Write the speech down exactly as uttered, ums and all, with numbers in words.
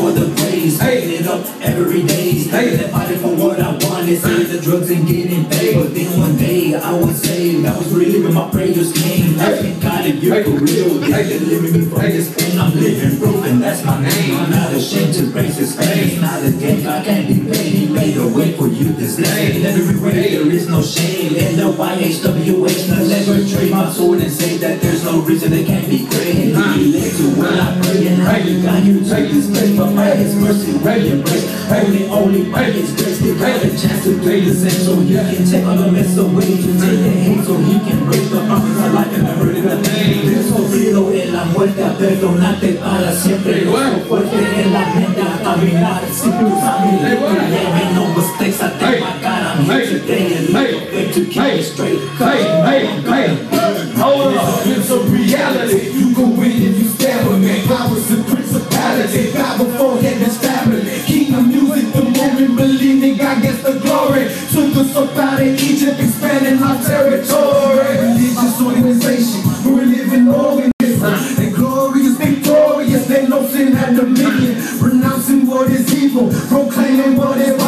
for the praise. Paying it up every day. Standing fighting for what I wanted. Selling the drugs and getting paid. But then one day I was saved. I was reliving my prayers came. Asking God if you're for real. He's delivering me from this pain. I'm living proof and that's my name. I'm not ashamed to praise his fame. It's not a game. I can't be paid. He made a way for you this day. In every way there is no shame. N L Y H W H. I'll never trade my sword and say that there's no reason they can't be great. He led to when I pray and how you got you take this place. But by his mercy, ready and grace. Only, only by his grace. They got a chance to play the same. So you can take all the mess away. To take the hate so he can break the promise of life and I heard the name. He sufrido en la muerte, perdonarte para siempre. Lo fuerte en la mente a caminar. Si tú sabes, yeah, no mistakes. I thank my God I'm here today and look good to keep it straight. Hey, hey, hey, hold up, it's a reality. You go in and you stand with me. Powers and principality, God before him is family. King of music, the moment believing God gets the glory. Took us up out of Egypt, expanding our territory. Religious organization, we're living organism. And glorious, victorious, let no sin have dominion. Pronouncing what is evil, proclaiming what is right.